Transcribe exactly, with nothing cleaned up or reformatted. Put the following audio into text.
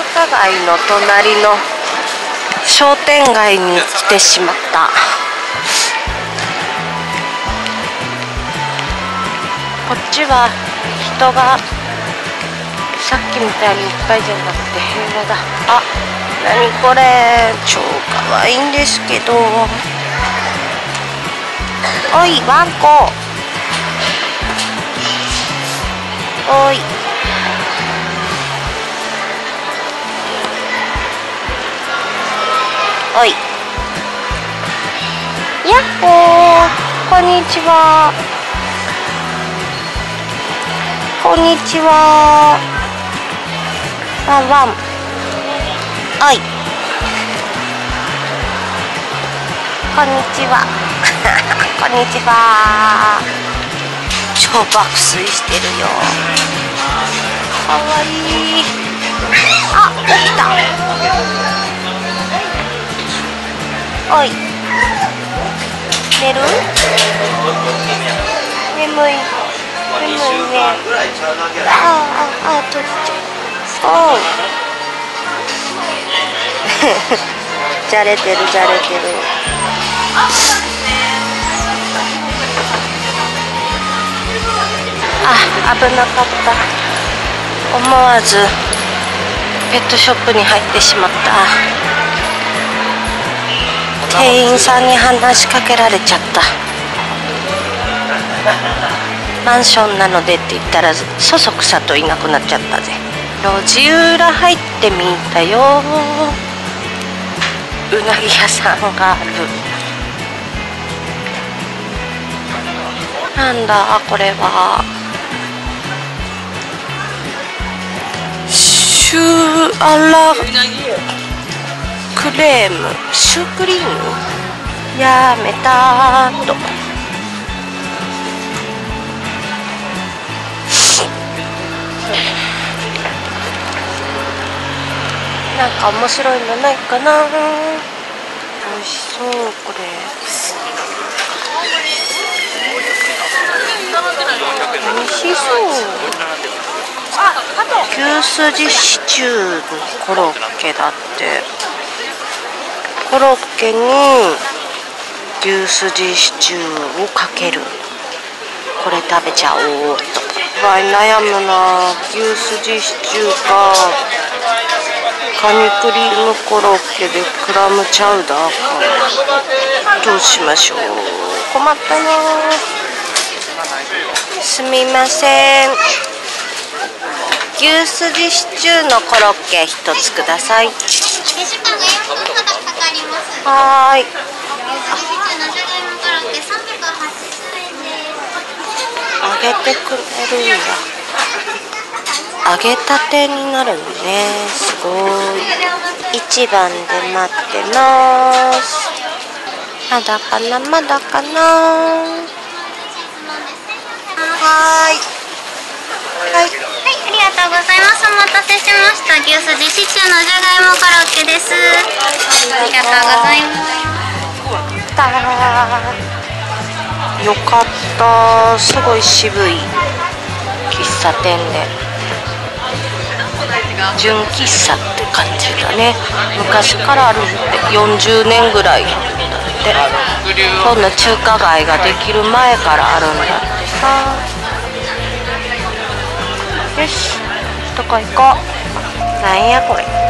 華街の隣の商店街に来てしまった。こっちは人がさっきみたいにいっぱいじゃなくて平和だ。あ、なにこれ、超かわいいんですけど。おい、ワンコ。おい。おい。やっほー、こんにちは。こんにちは。ワンワン。おい。こんにちは。こんにちは。超爆睡してるよ。かわいい。あ、起きた。おい。寝る？眠い。眠いね。ああ、あ、取っちゃう。おう。じゃれてる、じゃれてる。あ、危なかった。思わずペットショップに入ってしまった。店員さんに話しかけられちゃった。マンションなのでって言ったらそそくさといなくなっちゃったぜ。路地裏入ってみたよ。うなぎ屋さんがある。なんだこれは。シューアラクレーム、シュークリームやめたーと。なんか面白いのないかな。美味しそうこれ。美味しそう。牛すじシチューのコロッケだって。コロッケに牛すじシチューをかける。これ食べちゃおうと。わい悩むな。牛すじシチューかカニクリームコロッケでクラムチャウダーか。どうしましょう。困ったな。すみません。牛すじシチューのコロッケ一つください。はーい。揚げてくれるんだ。揚げたてになるのね。すごい。一番で待ってます。まだかな、まだかな。はーい。はい。はい、ありがとうございます。お待たせしました。牛すじシチューのじゃがいもコロッケです。ありがとうございます。たー。よかった。すごい渋い喫茶店で。純喫茶って感じだね。昔からあるってよんじゅうねんぐらいだって。こんな中華街ができる前からあるんだってさ。よし、どこ行こう。なんやこれ。